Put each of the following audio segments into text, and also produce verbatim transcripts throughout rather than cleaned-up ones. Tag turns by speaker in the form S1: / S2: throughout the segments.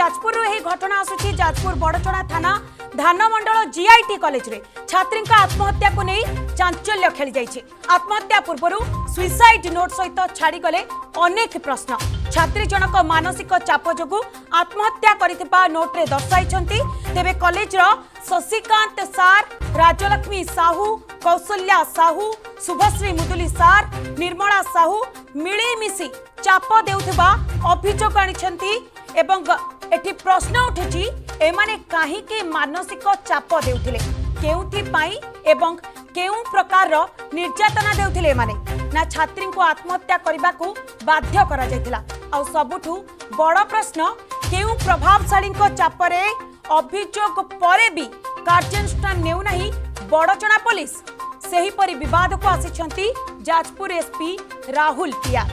S1: जाजपुर यही घटना आसुची जाजपुर बड़चणा थाना धानमंडल जीआईटी कॉलेज रे छात्री आत्महत्या को नहीं चांचल्य खेली जाइए। आत्महत्या पूर्व सुइसाइड नोट सहित छाड़ी गले अनेक प्रश्न। छात्री जनक मानसिक चाप जोगु आत्महत्या करिथिबा नोट रे दर्शाइछंती। तेबे कॉलेज रो शशिकांत सार, राजलक्ष्मी साहू, कौशल्या साहू, शुभश्री मुदुली सार, निर्मला साहू मिलीमिशी चाप देउथिबा अभियोग आनिछंती। एवं एठी प्रश्न उठुची एमाने काहीके मानसिक चाप देउथिले, केउथि पाई एवं केउ प्रकार निर्यातना देउथिले एमाने ना छात्री को आत्महत्या करने को बाध्य करा जायतिला। आ सबुठु बड़ प्रश्न केउ प्रभावशाली चापरे अभियोग परे भी कार्यानुष्ठान नेउ नाही बड़चणा पुलिस। सेही परि विवाद को आसिछंती जाजपुर एसपी राहुल पिया।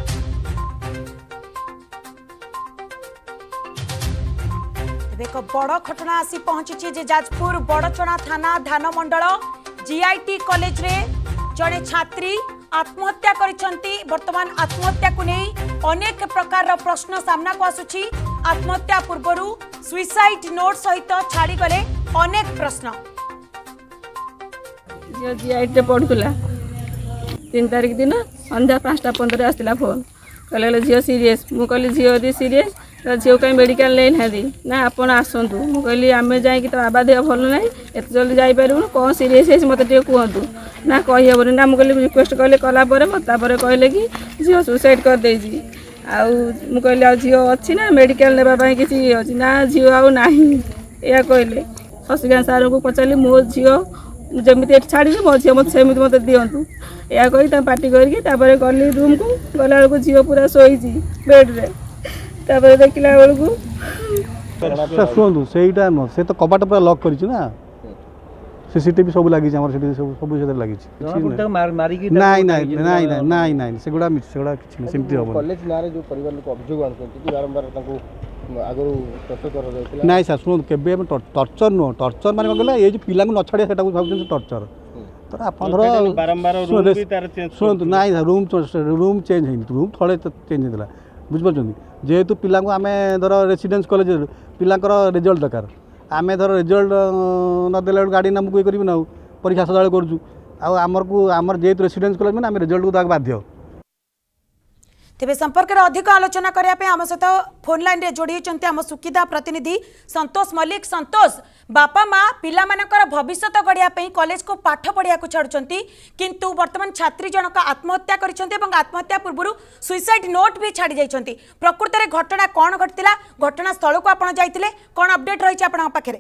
S1: एक बड़ घटना आसी पहुंची जे जाजपुर बड़चणा थाना धानमंडल जीआईटी कॉलेज रे जड़े छात्री आत्महत्या करिसंती। वर्तमान आत्महत्या को नहीं अनेक प्रकार प्रश्न सामना को आसुची। आत्महत्या पूर्व सुइसाइड नोट सहित छाड़ी गले अनेक प्रश्न।
S2: जीआईटी पढ़ुला तीन तारीख दिन संध्या पाँचटा पंद्रह आसला फोन कहले झील सीरीयस। मु कहली झील सीरीयस तो झील कहीं मेडिकल नहीं ना ना आपड़ आसतु। मुझे आम जाकि तो बाबा देह भल ना एत जल्दी जापरू कौन सीरीयस है मत कहतु ना कहीहबन ना। मुझे रिक्वेस्ट कले कलापर मतापर कहले कि झील सुसाइड करदे। आल झील अच्छी ना मेडिकल नापी किसी अच्छी ना झील आना या कहले। शशिकांत सार को पचारि मो झील जमी छाड़ी मो झील मत सेमि मत दिंतु या कही पार्टी करके गली रूम को गला बेलू झील पूरा शोई बेड्रे देखला बेलू
S3: शुणु सेटा नुह से तो कबाट पूरा लॉक कर सीसीटीवी सब लगी सब सब लगी नाई नाई नाई नाई नाई सेगुड़ा सेगुड़ा सेमती हम
S4: कॉलेज ना रे जो परिवार लोक अभियोग आनछंती कि बारंबार ताको आगरो टर्चर कर जायतिला।
S3: नाई सर शुणु केबे टर्चर नुह टर्चर माने गला ये जो पिला को न छाड़िया सेटा को भाबुछन टर्चर तर आपण धर
S4: बारंबार रूम भी तार चेंज
S3: शुणु नाई रूम रूम चेंज हेन रूम थळे चेंज हेतला बुझ पाछन जेहेतु पिला को आमे धर रेसिडेंस कॉलेज पिलाकर रिजल्ट दरकार आमे धर रिजल्ट न देला गाड़ी नाम कोई करिबो ना परीक्षा सदाळे करजु आमर को आमर जेहेतु रेसिडेंस कॉलेज में आमे रिजल्ट को दाग बाध्य।
S1: तेबे संपर्क में अधिक आलोचना करने आम सहित फोन लाइन रे जोड़ी होती आम सुकिदा प्रतिनिधि संतोष मल्लिक। संतोष बापा माँ पिला मानकर भविष्य गढ़िया कॉलेज को पाठ पढ़िया छाड़ुंट किंतु वर्तमान छात्री जनक आत्महत्या कर आत्महत्या पूर्व सुइसाइड नोट भी छाड़ी जाइछंती। प्रकृत में घटना कौन घटिला घटना स्थल को आपण जाइतिले कौन अपडेट रही आपन पाखे?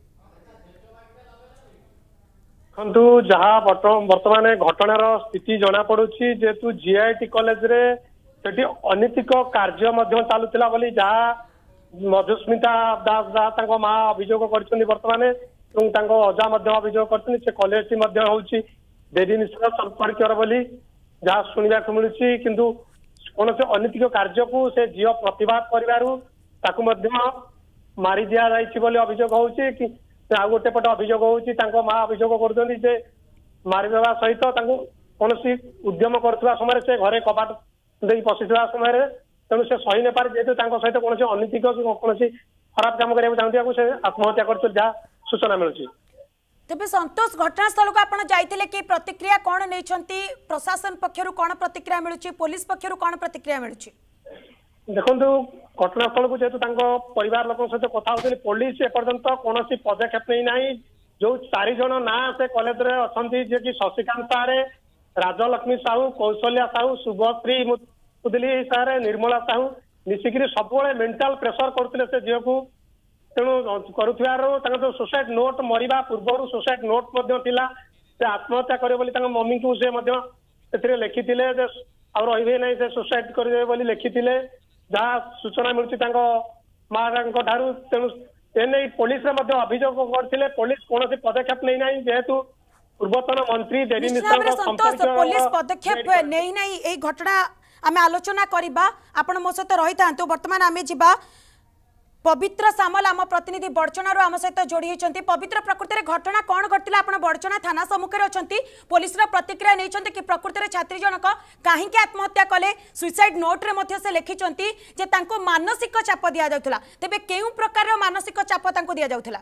S5: जहाँ वर्तमान घटनार स्थिति जना पड़ुछि जेतु जीआईटी कॉलेज रे सेठी अनैतिक कार्य चलुला बोली जहाँ मधुस्मिता दास जहाँ माँ अभियोग कर बर्तमान अजा अभियोग कर कॉलेज टी बेदी मिश्र संपर्क बोली जहाँ शुणा मिलूँ किंतु कौन से अनैतिक कार्य को से झील प्रतिवाद कर मारी दि जाइए अभियोग हो गोटे पट अभियोग हो माँ अभियोग कर मारिदेवा सहित कौन उद्यम करुवा समय से घरे कबाट दे पशिवा समय तेणु से सही न पारे जेहेतु सहित कौन अनैतिक कौन खराब काम करने चाहूँ से आत्महत्या कर जहाँ सूचना मिलूँ।
S1: तेबे संतोष घटनास्थल को आपड़ जाइए कि प्रतिक्रिया कौन नहीं प्रशासन पक्षर कौन प्रतिक्रिया मिलूँ पुलिस पक्षर कौन प्रतिक्रिया मिलूँ?
S5: देखो घटनास्थल को जेहेतु परिवार लोक सहित कथा होती पुलिस एपर्यंत कौन पदक्षेप नहीं ना जो चार जन ना से कॉलेज अच्छा जे कि शशिकांत सारे राजलक्ष्मी साहू कौशल्या साहू शुभश्री मुदुली सारे निर्मला साहू मिसिक सब मेंटाल प्रेसर करते से झील को तेणु करुवर सुसाइड नोट मरवा पूर्व सुसाइड नोट से आत्महत्या करे मम्मी को से लिखी रे ना से सुसाइड करे लिखी जहाँ सूचना मिलूँ माँ ठारू तेणु एने पुलिस अभियोग करते पुलिस कौन पदक्षेप नहीं ना जेहेतु पूर्वतन मंत्री देवी मिश्र
S1: पुलिस पदक्षेप नहीं नहीं ए घटना आम आलोचना करवा आपण मो सहित रही था। वर्तमान आम जा पवित्र सामल आम प्रतिनिधि बड़चणार आम सहित जोड़ी होती। पवित्र प्रकृति में घटना कौन घटना आप बड़चना थाना सम्मुखें अच्छा पुलिस प्रतिक्रिया नहीं कि प्रकृति में छात्री जनक कहीं आत्महत्या कले सुइसाइड नोट्रे से लिखिं जे मानसिक चाप दि जाऊला तेज केउ प्रकार मानसिक चाप दि जाऊला।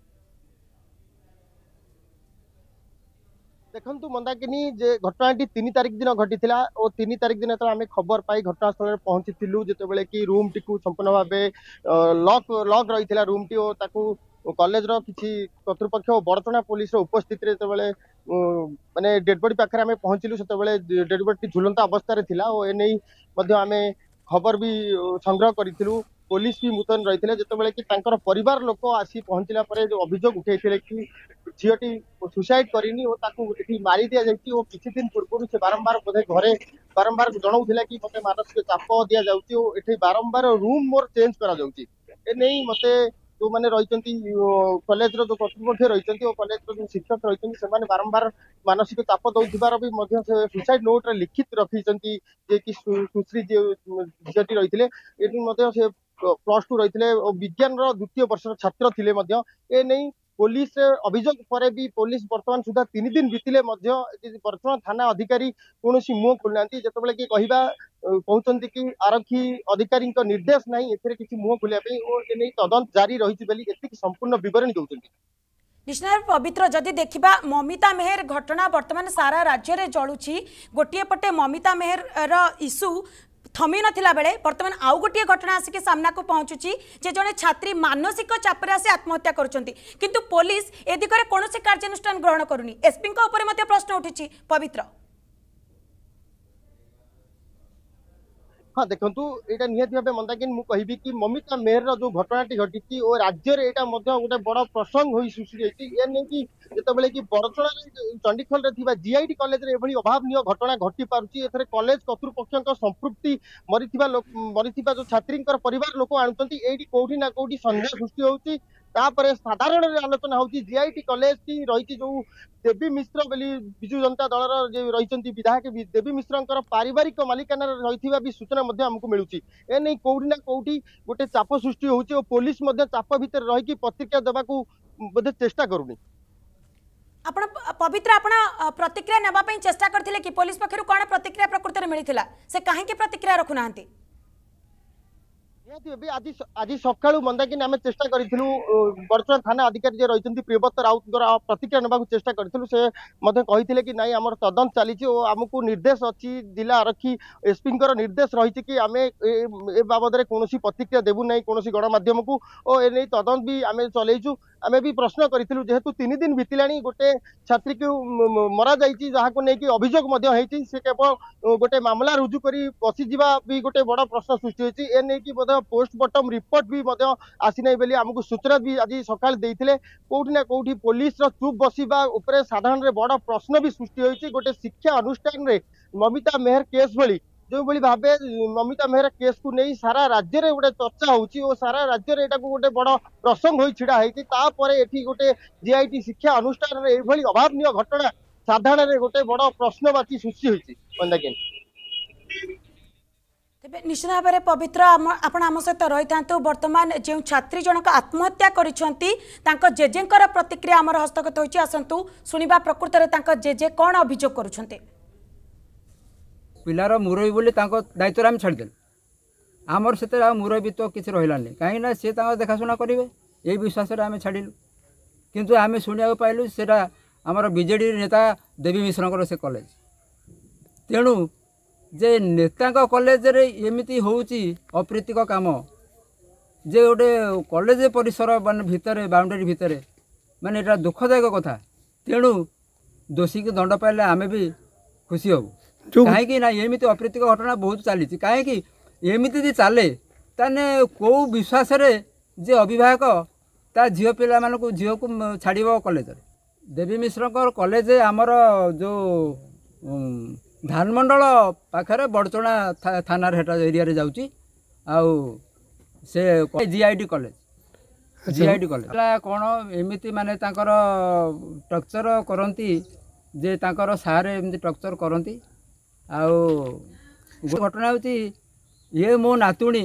S4: देखु मंदाकिनी जे घटनाटी तीन तारिख दिन घटी और तीन तारिख दिन आम खबर पाई घटनास्थल में पहुंची जिते कि रूम टी संपूर्ण भाव लॉक लॉक रही है रूम टी और कॉलेज रो किसी कर्तृपक्ष और बड़चना पुलिस उपस्थित माने डेड बॉडी पाखे आम पहुंचलु से डेड बॉडी झुलंता अवस्था और एने आम खबर भी संग्रह करूँ। पुलिस भी मुतयन रही है जितेबाला कि परिवार लोक आसी पहुंचला जो अभियोग उठे कि झीटी सुसाइड करनी और मारी दि जाए और किसी दिन पूर्व से बारंबार बोधे घरे बारंबार जनाऊला कि मत मानसिक चाप दि जाए बारंबार रूम मोर चेंज कर मत जो मैंने रही कॉलेज जो कर्तृपक्ष रही और कॉलेज जो शिक्षक रही से बारंबार मानसिक चाप दौर भी सुसाइड नोट लिखित रखी कि सुश्री झीटी रही है प्लस टू रही विज्ञान द्वितीय वर्ष छात्र थे नहीं पुलिस अभियोग पर भी पुलिस वर्तमान सुधा तीन दिन बीतिले बड़चना थाना अधिकारी कौन मुह खोलना जिते कि कहवा कहते कि आरक्षी अधिकारी निर्देश ना ए मुह खोलिया और तदंत जारी रही संपूर्ण बरणी दौरान।
S1: निश्चय पवित्र जदि देखा ममिता मेहर घटना वर्तमान सारा राज्य में जलुची गोटे पटे ममिता मेहर इश्यू थमी नथिला बेले वर्तमान आउ गोटे घटना आसिक सामना को पहुंचुची जे जने छात्री मानसिक चापरे आसी आत्महत्या करुचंती किंतु पुलिस ए दिगरे कोनोसी कार्यानुष्ठान ग्रहण करूनी एसपी को ऊपर मते प्रश्न उठिची। पवित्र
S4: हाँ देखु यहाँ निहत भाव मंदाकिनी मुझे कहबी कि ममिता मेहर जो घटनाटी घटी और राज्य में यहाँ गोटे बड़ प्रसंग हो सृष्टि होती कि जितेबाला कि बड़चना चंडीखोल में जीआईटी कॉलेज में अभावनीय घटना घटी पार्टी ए कॉलेज कर्तृपक्ष संपृक्ति मरी मरी जो छात्री परिवार लोक आणुंट ये कौटी ना कौटी संदेह सृष्टि होती तापर साधारण आलोचना होती जीआईटी कॉलेज की रही जो देवी मिश्र बोली विजु जनता दल रही विधायक देवी मिश्र पारिवारिक मालिकाना रही भी सूचना आमको मिलूँ ए नहीं कौटी ना कौटी गोटे चाप सृष्टि होती और पुलिस चाप भितर रही प्रतिक्रिया देवाक बोधे चेष्टा करूनी।
S1: आपण पवित्र आपण प्रतिक्रिया नेबा पई चेष्टा करथिले कि पुलिस पक्षरु कोन प्रतिक्रिया प्रकृति में मिलिथिला से काहे कि प्रतिक्रिया रखु नाहंती
S4: आज आज सका मंदाकिनी आम चेष्टा करूँ बड़चना थाना अधिकारी रही प्रियव्रत राउत प्रतिक्रिया नेबा चेष्टा करूँ से कहते कि नाई आम तदंत चली आमको निर्देश अच्छी जिला आरक्षी एसपी निर्देश रही कि आम ए बाबद में कौन प्रतिक्रिया देवु ना कौन गणमाध्यम को और ए तदंत भी आम चलैचु आम भी प्रश्न करूँ जेहेतु तीन दिन बीतला गोटे छात्री को मरा जाइए जहाँ को लेकिन अभियोग से केवल गोटे मामला रुजु कर बसीजा भी गोटे बड़ प्रश्न सृष्टि होती ए नहीं कि पोस्टमार्टम रिपोर्ट भी आसी ना बोली आमको सूचना भी आज सकाल देते कौटी ना कौटी पुलिस चुप बसवा उपरे साधारण बड़ प्रश्न भी सृष्टि होती गोटे शिक्षा अनुष्ठान में ममिता मेहर केस भली जो भाई भावे ममिता मेहर केस को नहीं सारा राज्य में गोटे चर्चा होची और सारा राज्य में यहाँ गोटे बड़ प्रसंग हो छिड़ा होती गोटे जीआईटी शिक्षा अनुष्ठान में यही अभावनीय घटना साधारण गोटे बड़ प्रश्नवाची सृष्टि होती मंदाकिनी।
S1: निश्चित भाव में पवित्र आपण आम सहित रही था बर्तमान जो छात्री जनक आत्महत्या कर जेजेंकर प्रतिक्रिया आमर हस्तगत होती आसतु शुणा प्रकृत में जेजे कौन अभियोग करुँच
S6: पिलार मुरबी बोली दायित्व आम छाड़देल आमर से मुरबी तो किसी रही कहीं सी देखाशुना करेंगे यही विश्वास आम छाड़िलु किंतु आम शुणा पाइलु से आमर बीजेडी नेता देवी मिश्र से कॉलेज तेणु जे नेता कॉलेज रे एमती होउची अप्रीतिक काम जे गोटे कॉलेज परिसर मान भितर बाउंडरी भितर माने एटा दुखदायक कथा तेणु दोषी को दंड पाइले आमे भी खुशी हबु कहीं ना एमती अप्रीतिक घटना बहुत चली कहीं एमती जी चले ताने कौ विश्वास रे जे अभिभावक ता झील पिला मानक झील को छाड़ कॉलेज देवी मिश्र कॉलेज आमर जो धानमंडल पाखे बड़चना था, थाना हेटा एरिया रे जाउची आउ से जीआईटी कॉलेज जीआईटी कॉलेज कौन एमती माने तांकर टर्चर करती जे तांकर सारे एमती टर्चर करती आउ घटना होती ये मो नातुणी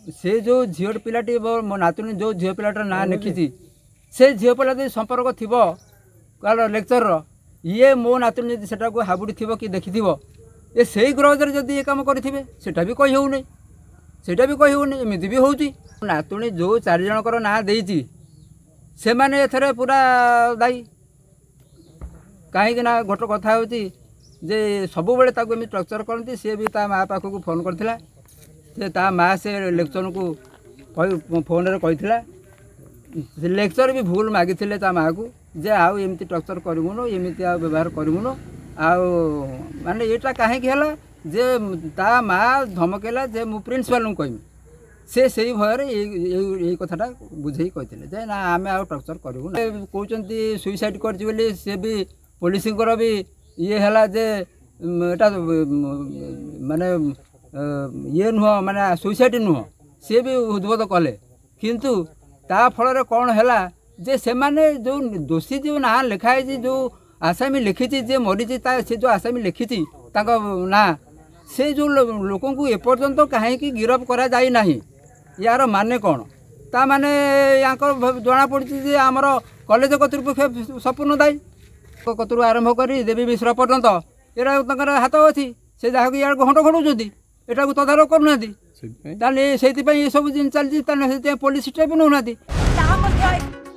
S6: से जो झील पिलाटी मो नातुणी जो झील पिलाटर ना लिखी से झील पिला संपर्क थी कल लेक्चर ये मो नातुणी जब सेटा को हाबुड़ी थी कि देखी ये से ग्रहजर जब ये कम करेंगे सेटा भी कही होनी सेटा भी कही होनी एमती भी हो नातुणी जो चार जनकर ना देती से मैंने एथरे पूरा दायी कहीं ना गोटे कथा हो जे सब बेले एम टर्चर करती सी भी ता माँ पाखक फोन करथिला से ता माँ से लेक्चर को फोन रे कही लेक्चर भी भूल मागी ता माँ को जे आउ एमती टर्चर करूनु एमती आ व्यवहार करूनु आउ माने एटा काहे कि हला जे ता माँ धमकेला जे मु प्रिंसिपल को कहमी से से भयर ये कथाटा बुझे कही जे ना आम आ टर्चर करूँ कहते सुइसाइड कर सी भी पुलिस भी ये है जे एटा माने ये नुह माने सुइसाइड नुह सी भी उद्बोध कले किंतु ता फल कौन है जे से माने जो दोषी जो ना लिखाई जो आसामी लिखी जे मरी से जो आसामी लिखी ना से जो लोक एपर्यंत कहीं गिरफ करा जाई नहीं यार माने कौन ता माने जना पड़ी आमर कॉलेज कर्तृपक्ष संपूर्ण दायी कतरू आरंभ कर देवी मिश्र पर्यंत यहाँ हाथ अच्छी से जहाँ यार घंट घड़ाऊँ एटा को तदारख करूना से सब जिन चलती पुलिस स्टेप नौना।